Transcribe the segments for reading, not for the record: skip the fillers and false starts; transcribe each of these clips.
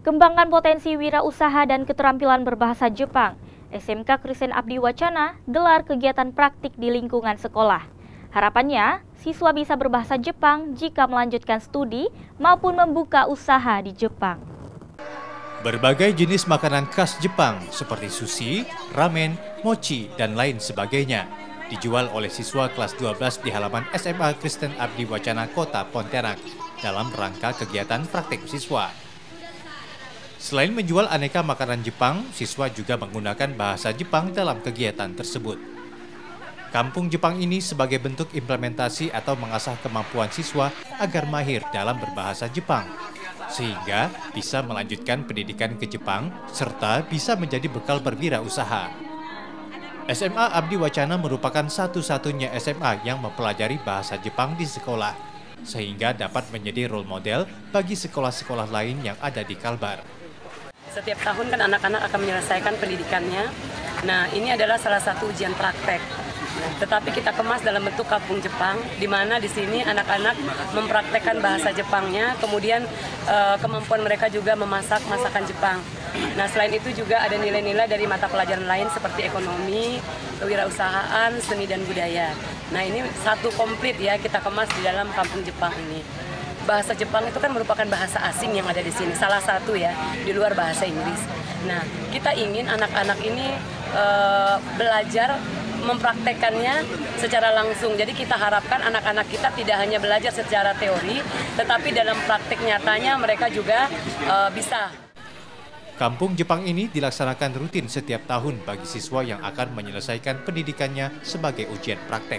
Kembangkan potensi wirausaha dan keterampilan berbahasa Jepang. SMK Kristen Abdi Wacana gelar kegiatan praktik di lingkungan sekolah. Harapannya, siswa bisa berbahasa Jepang jika melanjutkan studi maupun membuka usaha di Jepang. Berbagai jenis makanan khas Jepang seperti sushi, ramen, mochi, dan lain sebagainya dijual oleh siswa kelas 12 di halaman SMA Kristen Abdi Wacana Kota Pontianak dalam rangka kegiatan praktik siswa. Selain menjual aneka makanan Jepang, siswa juga menggunakan bahasa Jepang dalam kegiatan tersebut. Kampung Jepang ini sebagai bentuk implementasi atau mengasah kemampuan siswa agar mahir dalam berbahasa Jepang, sehingga bisa melanjutkan pendidikan ke Jepang serta bisa menjadi bekal berwirausaha. SMA Abdi Wacana merupakan satu-satunya SMA yang mempelajari bahasa Jepang di sekolah, sehingga dapat menjadi role model bagi sekolah-sekolah lain yang ada di Kalbar. Setiap tahun kan anak-anak akan menyelesaikan pendidikannya. Nah, ini adalah salah satu ujian praktek. Tetapi kita kemas dalam bentuk kampung Jepang, di mana di sini anak-anak mempraktekkan bahasa Jepangnya, kemudian kemampuan mereka juga memasak masakan Jepang. Nah, selain itu juga ada nilai-nilai dari mata pelajaran lain seperti ekonomi, kewirausahaan, seni dan budaya. Nah, ini satu komplit ya kita kemas di dalam kampung Jepang ini. Bahasa Jepang itu kan merupakan bahasa asing yang ada di sini, salah satu ya, di luar bahasa Inggris. Nah, kita ingin anak-anak ini belajar mempraktekannya secara langsung. Jadi kita harapkan anak-anak kita tidak hanya belajar secara teori, tetapi dalam praktek nyatanya mereka juga bisa. Kampung Jepang ini dilaksanakan rutin setiap tahun bagi siswa yang akan menyelesaikan pendidikannya sebagai ujian praktek.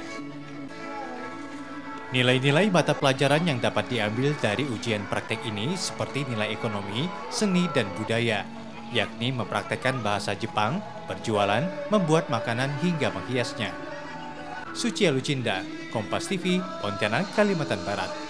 Nilai-nilai mata pelajaran yang dapat diambil dari ujian praktek ini seperti nilai ekonomi, seni, dan budaya, yakni mempraktekkan bahasa Jepang, berjualan, membuat makanan hingga menghiasnya. Sucia Lucinda, Kompas TV, Pontianak, Kalimantan Barat.